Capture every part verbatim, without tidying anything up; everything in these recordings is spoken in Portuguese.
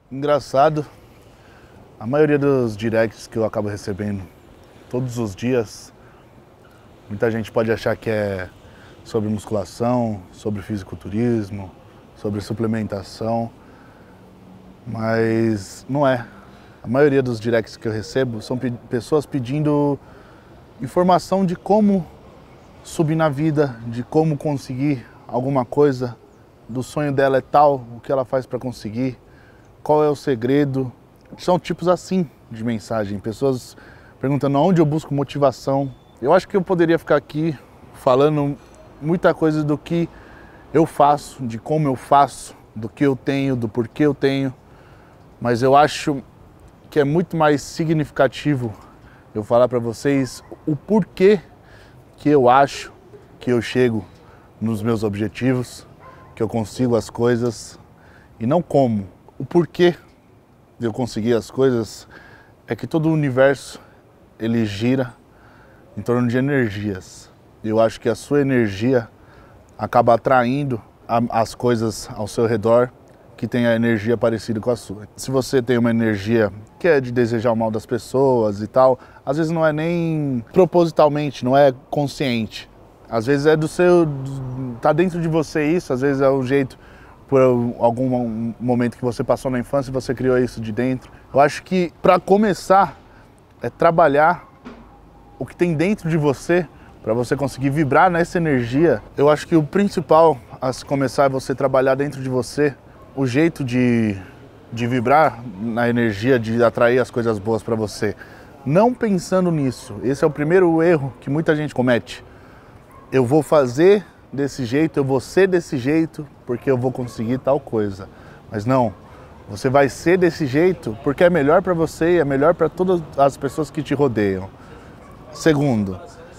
Engraçado, a maioria dos directs que eu acabo recebendo todos os dias, muita gente pode achar que é sobre musculação, sobre fisiculturismo, sobre suplementação, mas não é. A maioria dos directs que eu recebo são pe- pessoas pedindo informação de como subir na vida, de como conseguir alguma coisa, do sonho dela é tal, o que ela faz para conseguir, qual é o segredo. São tipos assim de mensagem, pessoas perguntando onde eu busco motivação. Eu acho que eu poderia ficar aqui falando muita coisa do que eu faço, de como eu faço, do que eu tenho, do porquê eu tenho, mas eu acho que é muito mais significativo eu falar para vocês o porquê que eu acho que eu chego nos meus objetivos, que eu consigo as coisas, e não como. O porquê de eu conseguir as coisas é que todo o universo ele gira em torno de energias. Eu acho que a sua energia acaba atraindo a, as coisas ao seu redor que tem a energia parecida com a sua. Se você tem uma energia que é de desejar o mal das pessoas e tal, às vezes não é nem propositalmente, não é consciente. Às vezes é do seu, tá dentro de você isso, às vezes é um jeito por algum momento que você passou na infância e você criou isso de dentro. Eu acho que para começar é trabalhar o que tem dentro de você para você conseguir vibrar nessa energia. Eu acho que o principal a se começar é você trabalhar dentro de você o jeito de, de vibrar na energia, de atrair as coisas boas para você. Não pensando nisso. Esse é o primeiro erro que muita gente comete. Eu vou fazer desse jeito, eu vou ser desse jeito porque eu vou conseguir tal coisa. Mas não, você vai ser desse jeito porque é melhor para você e é melhor para todas as pessoas que te rodeiam. Segundo,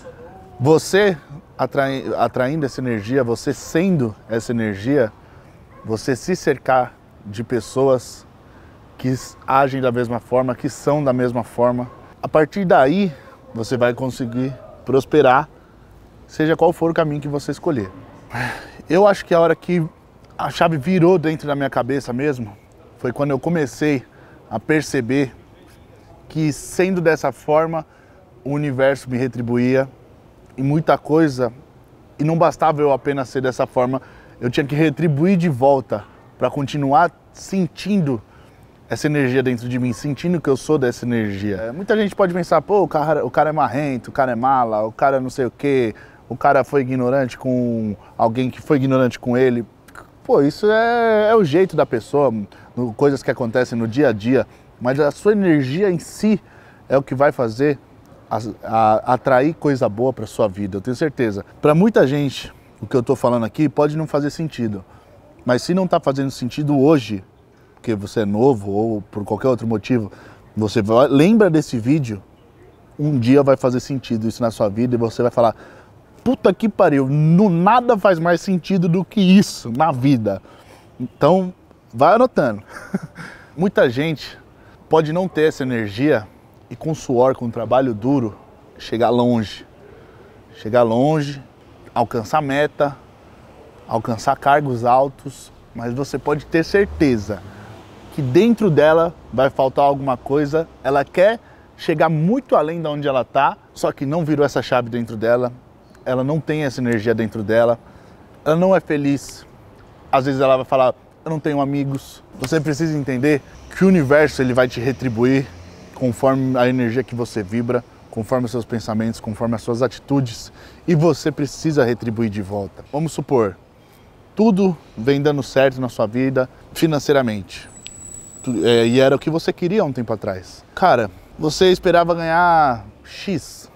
você atrai, atraindo essa energia, você sendo essa energia, você se cercar de pessoas que agem da mesma forma, que são da mesma forma. A partir daí, você vai conseguir prosperar, seja qual for o caminho que você escolher. Eu acho que a hora que a chave virou dentro da minha cabeça mesmo, foi quando eu comecei a perceber que sendo dessa forma, o universo me retribuía em muita coisa, e não bastava eu apenas ser dessa forma, eu tinha que retribuir de volta para continuar sentindo essa energia dentro de mim, sentindo que eu sou dessa energia. É, muita gente pode pensar, pô, o cara, o cara é marrento, o cara é mala, o cara não sei o quê, o cara foi ignorante com alguém que foi ignorante com ele. Pô, isso é, é o jeito da pessoa, no, coisas que acontecem no dia a dia, mas a sua energia em si é o que vai fazer a, a, atrair coisa boa para sua vida, eu tenho certeza. Para muita gente, o que eu estou falando aqui pode não fazer sentido, mas se não está fazendo sentido hoje, porque você é novo ou por qualquer outro motivo, você vai, lembra desse vídeo, um dia vai fazer sentido isso na sua vida e você vai falar, puta que pariu, no, nada faz mais sentido do que isso na vida. Então, vai anotando. Muita gente pode não ter essa energia e com suor, com trabalho duro, chegar longe. Chegar longe, alcançar meta, alcançar cargos altos, mas você pode ter certeza que dentro dela vai faltar alguma coisa, ela quer chegar muito além de onde ela está, só que não virou essa chave dentro dela, ela não tem essa energia dentro dela, ela não é feliz. Às vezes ela vai falar, eu não tenho amigos. Você precisa entender que o universo ele vai te retribuir conforme a energia que você vibra, conforme os seus pensamentos, conforme as suas atitudes, e você precisa retribuir de volta. Vamos supor, tudo vem dando certo na sua vida financeiramente, é, e era o que você queria há um tempo atrás. Cara, você esperava ganhar X,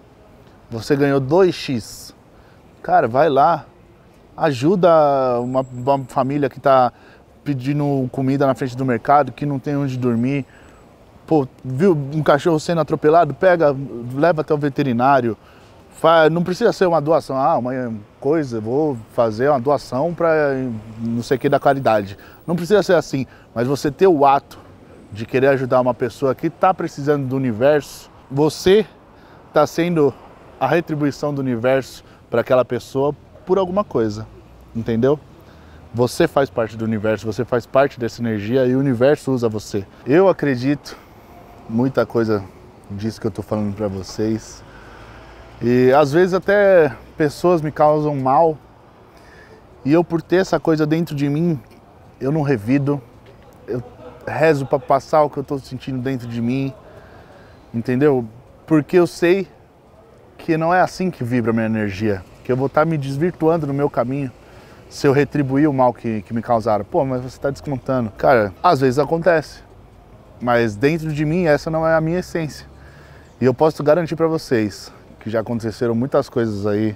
você ganhou dois X. Cara, vai lá, ajuda uma, uma família que está pedindo comida na frente do mercado, que não tem onde dormir. Pô, viu um cachorro sendo atropelado? Pega, leva até o veterinário. Faz, não precisa ser uma doação, ah, uma coisa, vou fazer uma doação para não sei o que da caridade. Não precisa ser assim, mas você ter o ato de querer ajudar uma pessoa que está precisando do universo, você está sendo a retribuição do universo para aquela pessoa por alguma coisa, entendeu? Você faz parte do universo, você faz parte dessa energia e o universo usa você. Eu acredito muita coisa disso que eu tô falando para vocês. E às vezes até pessoas me causam mal. E eu, por ter essa coisa dentro de mim, eu não revido. Eu rezo para passar o que eu tô sentindo dentro de mim. Entendeu? Porque eu sei que não é assim que vibra a minha energia. Que eu vou estar me desvirtuando no meu caminho se eu retribuir o mal que, que me causaram. Pô, mas você está descontando. Cara, às vezes acontece. Mas dentro de mim, essa não é a minha essência. E eu posso garantir para vocês que já aconteceram muitas coisas aí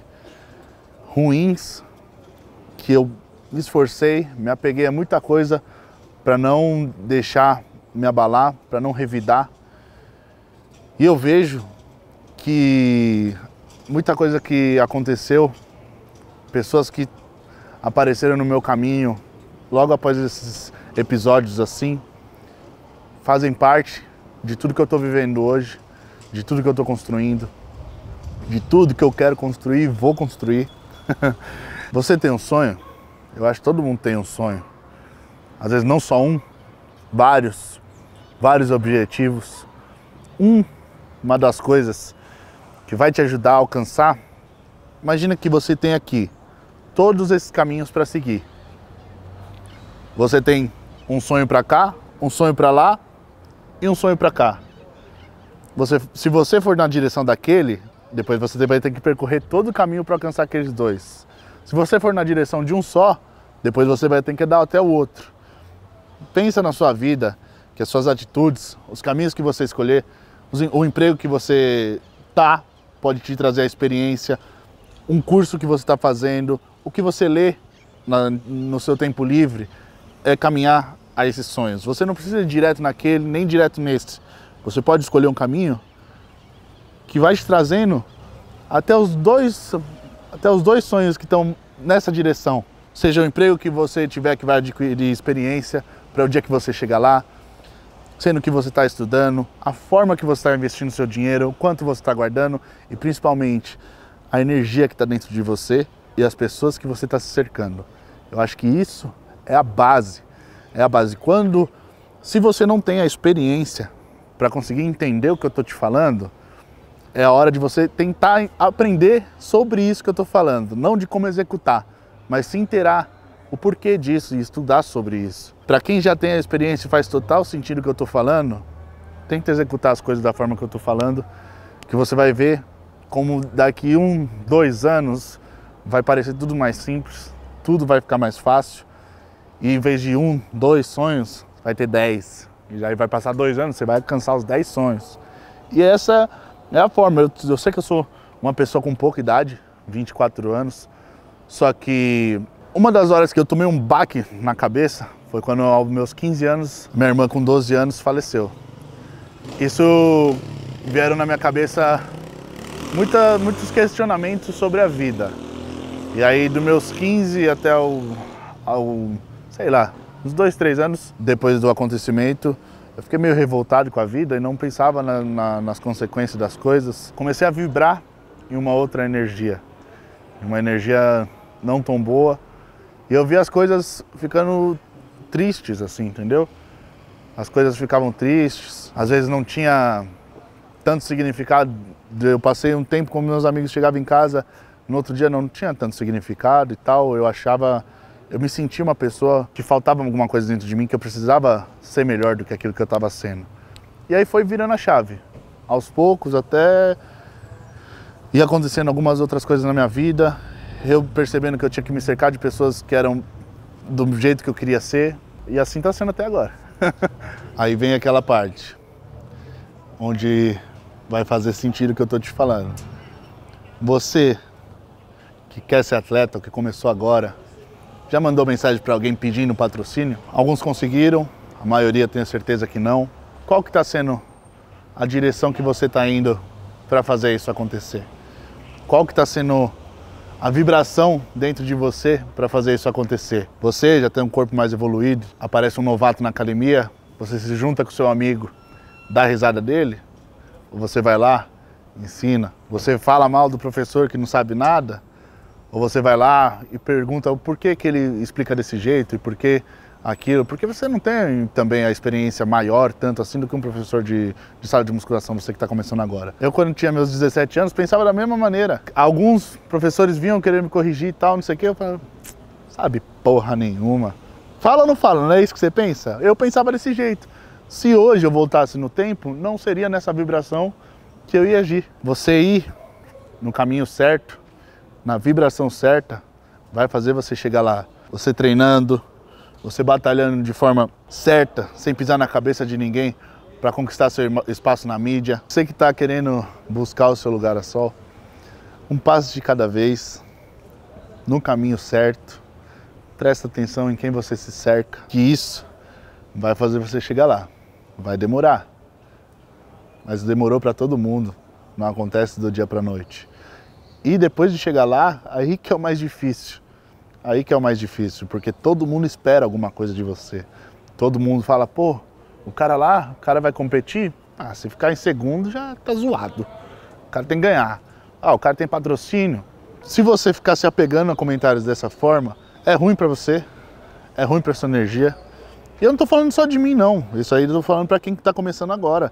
ruins, que eu me esforcei, me apeguei a muita coisa para não deixar me abalar, para não revidar. E eu vejo que muita coisa que aconteceu, pessoas que apareceram no meu caminho logo após esses episódios assim, fazem parte de tudo que eu estou vivendo hoje, de tudo que eu estou construindo, de tudo que eu quero construir e vou construir. Você tem um sonho? Eu acho que todo mundo tem um sonho. Às vezes não só um, vários, vários objetivos. Um, uma das coisas que vai te ajudar a alcançar, imagina que você tem aqui todos esses caminhos para seguir. Você tem um sonho para cá, um sonho para lá e um sonho para cá. Você, se você for na direção daquele, depois você vai ter que percorrer todo o caminho para alcançar aqueles dois. Se você for na direção de um só, depois você vai ter que dar até o outro. Pensa na sua vida, que as suas atitudes, os caminhos que você escolher, o emprego que você tá, pode te trazer a experiência, um curso que você está fazendo, o que você lê na, no seu tempo livre, é caminhar a esses sonhos. Você não precisa ir direto naquele, nem direto nesse. Você pode escolher um caminho que vai te trazendo até os dois, até os dois sonhos que estão nessa direção. Seja o emprego que você tiver que vai adquirir experiência para o dia que você chegar lá, sendo que você está estudando, a forma que você está investindo seu dinheiro, o quanto você está guardando e principalmente a energia que está dentro de você e as pessoas que você está se cercando. Eu acho que isso é a base, é a base. Quando, se você não tem a experiência para conseguir entender o que eu estou te falando, é a hora de você tentar aprender sobre isso que eu estou falando, não de como executar, mas se inteirar o porquê disso e estudar sobre isso. Para quem já tem a experiência e faz total sentido o que eu estou falando, tenta executar as coisas da forma que eu estou falando, que você vai ver como daqui um, dois anos vai parecer tudo mais simples, tudo vai ficar mais fácil e em vez de um, dois sonhos, vai ter dez. E aí vai passar dois anos, você vai alcançar os dez sonhos. E essa é a forma. Eu, eu sei que eu sou uma pessoa com pouca idade, vinte e quatro anos, só que uma das horas que eu tomei um baque na cabeça foi quando, aos meus quinze anos, minha irmã com doze anos faleceu. Isso vieram na minha cabeça muita, muitos questionamentos sobre a vida. E aí, dos meus quinze até ao, ao sei lá, uns dois, três anos depois do acontecimento, eu fiquei meio revoltado com a vida e não pensava na, na, nas consequências das coisas. Comecei a vibrar em uma outra energia, uma energia não tão boa. E eu vi as coisas ficando tristes, assim, entendeu? As coisas ficavam tristes, às vezes não tinha tanto significado. Eu passei um tempo com meus amigos, chegava em casa, no outro dia não tinha tanto significado e tal. Eu achava, eu me sentia uma pessoa que faltava alguma coisa dentro de mim, que eu precisava ser melhor do que aquilo que eu estava sendo. E aí foi virando a chave, aos poucos, até ia acontecendo algumas outras coisas na minha vida. Eu percebendo que eu tinha que me cercar de pessoas que eram do jeito que eu queria ser, e assim está sendo até agora. Aí vem aquela parte onde vai fazer sentido o que eu estou te falando. Você que quer ser atleta, que começou agora, já mandou mensagem para alguém pedindo patrocínio? Alguns conseguiram, a maioria tenho certeza que não. Qual que está sendo a direção que você está indo para fazer isso acontecer? Qual que está sendo a vibração dentro de você para fazer isso acontecer? Você já tem um corpo mais evoluído, aparece um novato na academia, você se junta com seu amigo, dá a risada dele, ou você vai lá, ensina, você fala mal do professor que não sabe nada, Ou você vai lá e pergunta o porquê que ele explica desse jeito e por que aquilo, porque você não tem também a experiência maior, tanto assim, do que um professor de, de sala de musculação, você que está começando agora. Eu, quando tinha meus dezessete anos, pensava da mesma maneira. Alguns professores vinham querer me corrigir e tal, não sei o que, eu falava, sabe porra nenhuma. Fala ou não fala, não é isso que você pensa? Eu pensava desse jeito. Se hoje eu voltasse no tempo, não seria nessa vibração que eu ia agir. Você ir no caminho certo, na vibração certa, vai fazer você chegar lá. Você treinando, você batalhando de forma certa, sem pisar na cabeça de ninguém para conquistar seu espaço na mídia. Você que está querendo buscar o seu lugar a sol, um passo de cada vez, no caminho certo. Presta atenção em quem você se cerca, que isso vai fazer você chegar lá. Vai demorar, mas demorou para todo mundo, não acontece do dia para a noite. E depois de chegar lá, aí que é o mais difícil. Aí que é o mais difícil, porque todo mundo espera alguma coisa de você. Todo mundo fala, pô, o cara lá, o cara vai competir? Ah, se ficar em segundo já tá zoado. O cara tem que ganhar. Ah, o cara tem patrocínio. Se você ficar se apegando a comentários dessa forma, é ruim pra você, é ruim pra sua energia. E eu não tô falando só de mim, não. Isso aí eu tô falando pra quem tá começando agora.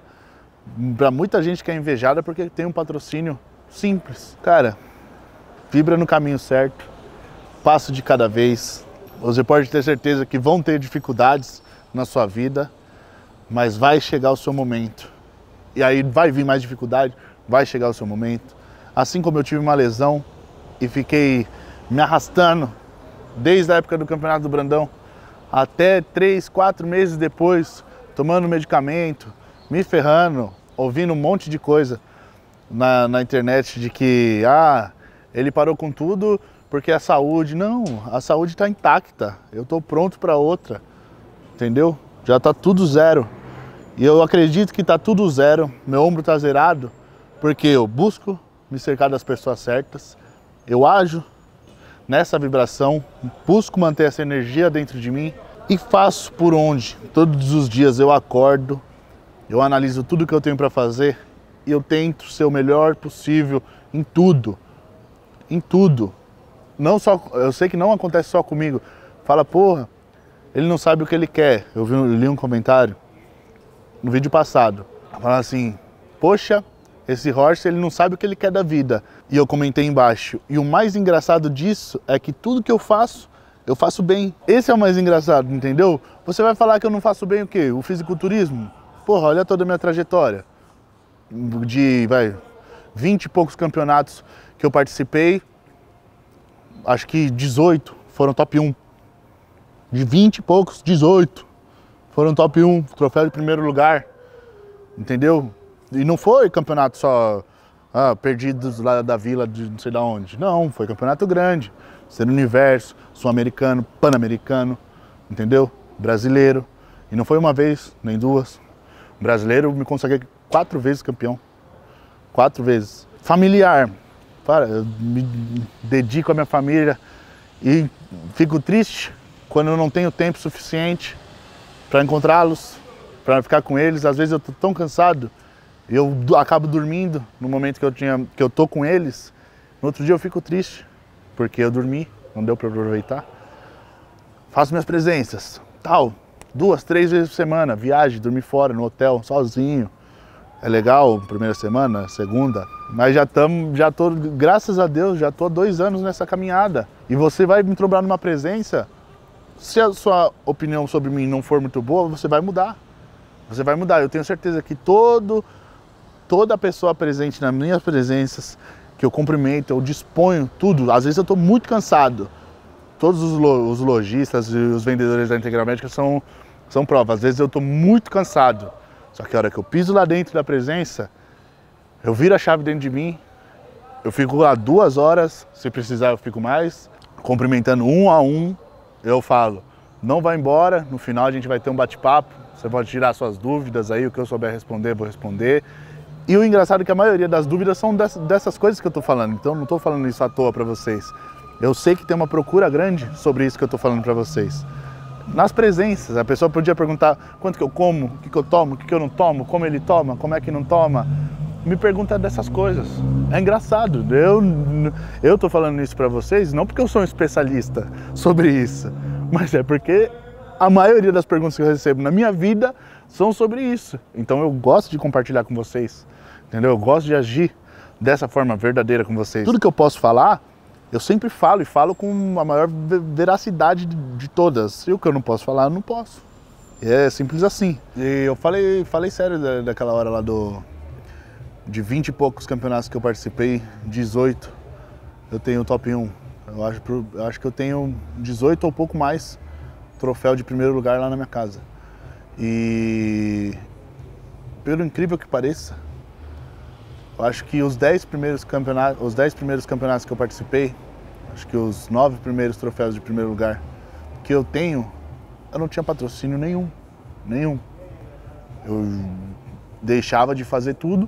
Pra muita gente que é invejada porque tem um patrocínio simples. Cara, vibra no caminho certo. Passo de cada vez. Você pode ter certeza que vão ter dificuldades na sua vida, mas vai chegar o seu momento. E aí vai vir mais dificuldade, vai chegar o seu momento. Assim como eu tive uma lesão e fiquei me arrastando desde a época do Campeonato do Brandão até três, quatro meses depois, tomando medicamento, me ferrando, ouvindo um monte de coisa na, na internet de que ah, ele parou com tudo porque a saúde, não, a saúde está intacta, eu estou pronto para outra, entendeu? Já está tudo zero. E eu acredito que está tudo zero, meu ombro está zerado, porque eu busco me cercar das pessoas certas, eu ajo nessa vibração, busco manter essa energia dentro de mim e faço por onde. Todos os dias eu acordo, eu analiso tudo que eu tenho para fazer e eu tento ser o melhor possível em tudo, em tudo. Não só, eu sei que não acontece só comigo. Fala, porra, ele não sabe o que ele quer. Eu, vi, eu li um comentário no vídeo passado, falando assim, poxa, esse Horst, ele não sabe o que ele quer da vida. E eu comentei embaixo, e o mais engraçado disso é que tudo que eu faço, eu faço bem. Esse é o mais engraçado, entendeu? Você vai falar que eu não faço bem o quê? O fisiculturismo? Porra, olha toda a minha trajetória. De, vai, vinte e poucos campeonatos que eu participei, acho que dezoito foram top um. De vinte e poucos, dezoito foram top um, troféu de primeiro lugar, entendeu? E não foi campeonato só ah, perdidos lá da vila de não sei de onde. Não, foi campeonato grande. Ser universo, sul-americano, pan-americano, entendeu? Brasileiro. E não foi uma vez, nem duas. Brasileiro, me consagrei quatro vezes campeão. Quatro vezes. Familiar. Para, eu me dedico à minha família e fico triste quando eu não tenho tempo suficiente para encontrá-los, para ficar com eles. Às vezes eu tô tão cansado, eu acabo dormindo no momento que eu tinha, que eu tô com eles. No outro dia eu fico triste, porque eu dormi, não deu para aproveitar. Faço minhas presenças, tal, duas, três vezes por semana, viagem, dormir fora no hotel, sozinho. É legal, primeira semana, segunda, mas já estamos, já tô, graças a Deus, já tô há dois anos nessa caminhada. E você vai me trombar numa presença, se a sua opinião sobre mim não for muito boa, você vai mudar. Você vai mudar. Eu tenho certeza que todo, toda pessoa presente nas minhas presenças, que eu cumprimento, eu disponho tudo. Às vezes eu estou muito cansado. Todos os, lo, os lojistas e os vendedores da Integral Médica são, são provas. Às vezes eu estou muito cansado. Só que a hora que eu piso lá dentro da presença, eu viro a chave dentro de mim, eu fico lá duas horas, se precisar eu fico mais, cumprimentando um a um, eu falo, não vai embora, no final a gente vai ter um bate-papo, você pode tirar suas dúvidas aí, o que eu souber responder, vou responder. E o engraçado é que a maioria das dúvidas são dessas coisas que eu tô falando, então eu não tô falando isso à toa para vocês. Eu sei que tem uma procura grande sobre isso que eu tô falando para vocês. Nas presenças, a pessoa podia perguntar quanto que eu como, o que que eu tomo, o que que eu não tomo, como ele toma, como é que não toma. me pergunta dessas coisas. É engraçado, eu, eu tô falando isso pra vocês não porque eu sou um especialista sobre isso, mas é porque a maioria das perguntas que eu recebo na minha vida são sobre isso. Então eu gosto de compartilhar com vocês, entendeu? Eu gosto de agir dessa forma verdadeira com vocês. Tudo que eu posso falar, eu sempre falo e falo com a maior veracidade de todas. E o que eu não posso falar, eu não posso. É simples assim. E eu falei, falei sério da, daquela hora lá do... De vinte e poucos campeonatos que eu participei, dezoito, eu tenho o top um. Eu acho, eu acho que eu tenho dezoito ou pouco mais troféu de primeiro lugar lá na minha casa. E pelo incrível que pareça, eu acho que os dez primeiros campeonatos, os dez primeiros campeonatos que eu participei, acho que os nove primeiros troféus de primeiro lugar que eu tenho, eu não tinha patrocínio nenhum, nenhum. Eu deixava de fazer tudo,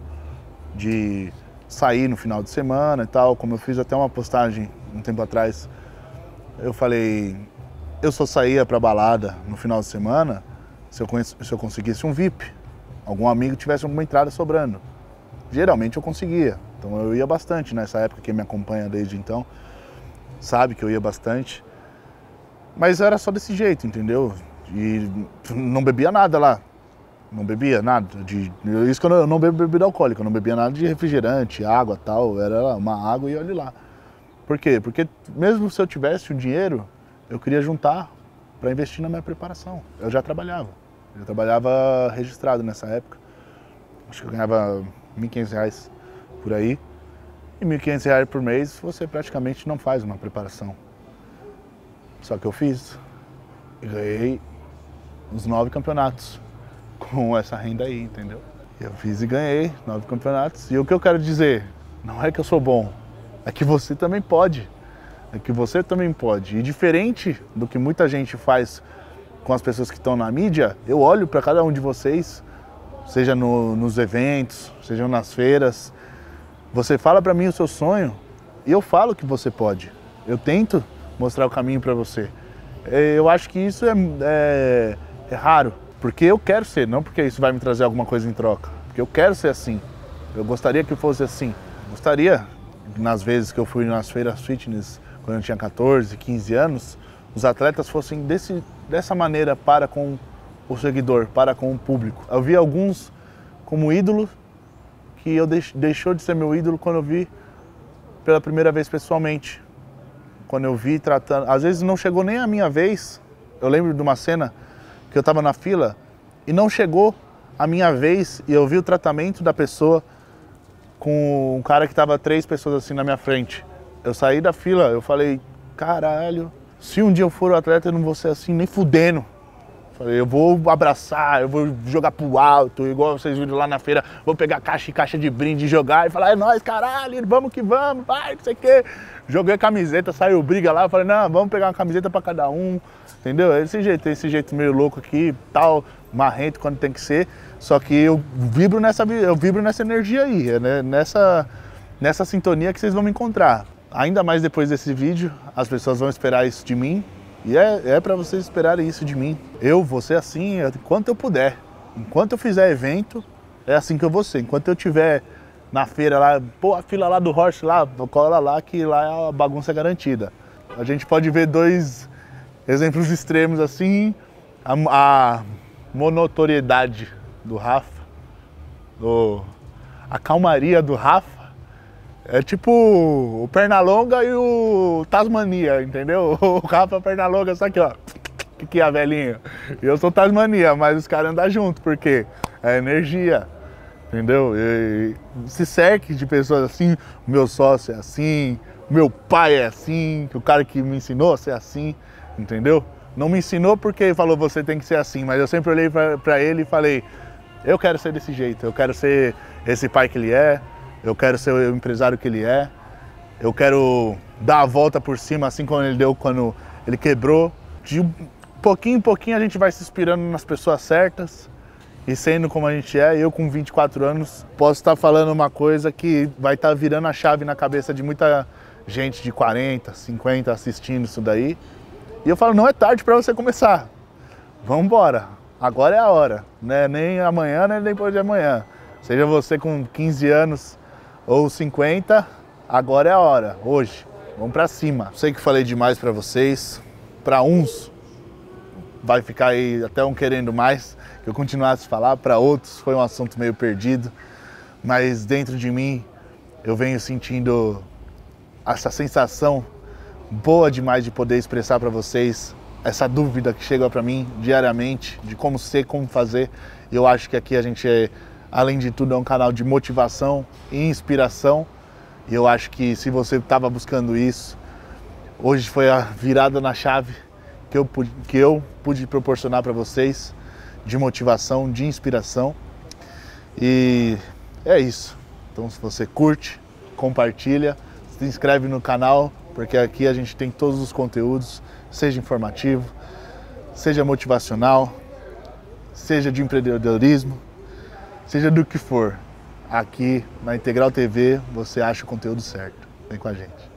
de sair no final de semana e tal, como eu fiz até uma postagem um tempo atrás. Eu falei, eu só saía pra balada no final de semana se eu, se eu conseguisse um V I P, algum amigo tivesse alguma entrada sobrando. Geralmente eu conseguia, então eu ia bastante nessa época. Quem me acompanha desde então sabe que eu ia bastante, mas era só desse jeito, entendeu? E não bebia nada lá. Não bebia nada, de, isso que eu não, eu não bebo bebida alcoólica, eu não bebia nada de refrigerante, água tal, era uma água e olha lá. Por quê? Porque mesmo se eu tivesse o dinheiro, eu queria juntar para investir na minha preparação. Eu já trabalhava, eu trabalhava registrado nessa época, acho que eu ganhava mil e quinhentos reais por aí, e mil e quinhentos reais por mês você praticamente não faz uma preparação. Só que eu fiz, e ganhei uns nove campeonatos com essa renda aí, entendeu? Eu fiz e ganhei nove campeonatos. E o que eu quero dizer, não é que eu sou bom, é que você também pode. É que você também pode. E diferente do que muita gente faz com as pessoas que estão na mídia, eu olho para cada um de vocês, seja no, nos eventos, seja nas feiras, você fala para mim o seu sonho e eu falo que você pode. Eu tento mostrar o caminho para você. Eu acho que isso é, é, é raro. Porque eu quero ser, não porque isso vai me trazer alguma coisa em troca. Porque eu quero ser assim. Eu gostaria que fosse assim. Gostaria, nas vezes que eu fui nas feiras fitness, quando eu tinha quatorze, quinze anos, os atletas fossem desse, dessa maneira para com o seguidor, para com o público. Eu vi alguns como ídolo, que eu deix, deixou de ser meu ídolo quando eu vi pela primeira vez pessoalmente. Quando eu vi tratando... Às vezes não chegou nem a minha vez. Eu lembro de uma cena que eu estava na fila e não chegou a minha vez e eu vi o tratamento da pessoa com um cara que estava três pessoas assim na minha frente. Eu saí da fila, eu falei, caralho, se um dia eu for o atleta eu não vou ser assim nem fudendo. Falei, eu vou abraçar, eu vou jogar pro alto, igual vocês viram lá na feira, vou pegar caixa e caixa de brinde e jogar e falar, é nóis, caralho, vamos que vamos, vai, não sei o quê. Joguei a camiseta, saiu briga lá, eu falei, não, vamos pegar uma camiseta pra cada um, entendeu? É desse jeito, esse jeito meio louco aqui, tal, marrento quando tem que ser, só que eu vibro nessa, eu vibro nessa energia aí, é né? nessa, nessa sintonia que vocês vão me encontrar. Ainda mais depois desse vídeo, as pessoas vão esperar isso de mim. E é, é para vocês esperarem isso de mim. Eu vou ser assim enquanto eu puder. Enquanto eu fizer evento, é assim que eu vou ser. Enquanto eu estiver na feira lá, pô, a fila lá do Horse lá, cola lá que lá a bagunça é garantida. A gente pode ver dois exemplos extremos assim. A, a monotoriedade do Rafa, do, a calmaria do Rafa. É tipo o Pernalonga e o Tasmania, entendeu? O Rafa Pernalonga, só aqui, ó. Que que é, velhinho? Eu sou Tasmania, mas os caras andam junto, porque é energia, entendeu? E se cerque de pessoas assim, o meu sócio é assim, o meu pai é assim, que o cara que me ensinou a ser assim, entendeu? Não me ensinou porque falou, você tem que ser assim, mas eu sempre olhei pra, pra ele e falei, eu quero ser desse jeito, eu quero ser esse pai que ele é, eu quero ser o empresário que ele é, eu quero dar a volta por cima, assim como ele deu quando ele quebrou. De pouquinho em pouquinho a gente vai se inspirando nas pessoas certas e sendo como a gente é. Eu com vinte e quatro anos posso estar falando uma coisa que vai estar virando a chave na cabeça de muita gente de quarenta, cinquenta assistindo isso daí. E eu falo, não é tarde para você começar. Vamos embora. Agora é a hora, né? Nem amanhã, nem depois de amanhã. Seja você com quinze anos ou cinquenta, agora é a hora, hoje. Vamos pra cima. Sei que falei demais pra vocês. Pra uns, vai ficar aí até um querendo mais que eu continuasse a falar. Para outros, foi um assunto meio perdido. Mas dentro de mim, eu venho sentindo essa sensação boa demais de poder expressar para vocês essa dúvida que chega para mim diariamente de como ser, como fazer. Eu acho que aqui a gente, é, além de tudo, é um canal de motivação e inspiração. E eu acho que se você estava buscando isso, hoje foi a virada na chave que eu pude, que eu pude proporcionar para vocês, de motivação, de inspiração. E é isso. Então, se você curte, compartilha, se inscreve no canal, porque aqui a gente tem todos os conteúdos, seja informativo, seja motivacional, seja de empreendedorismo, seja do que for. Aqui na Integral T V você acha o conteúdo certo. Vem com a gente.